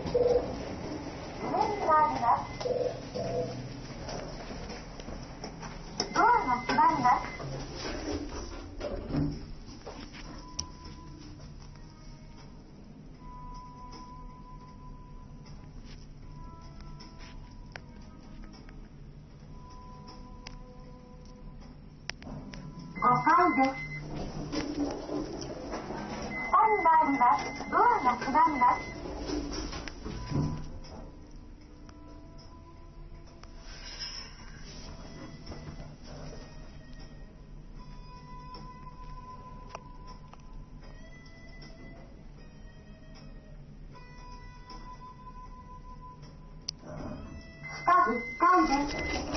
があります。ドアが閉まります。5階です。2人があります。ドアが閉まります。下1階です。